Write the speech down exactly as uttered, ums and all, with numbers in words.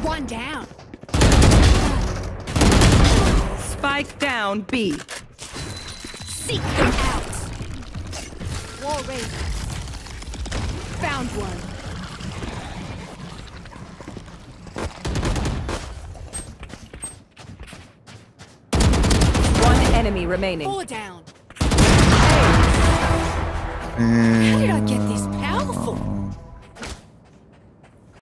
One down. Spike down B. Seek them out. Wall raised. Found one. One enemy remaining. Four down. Mm. How did I get this powerful?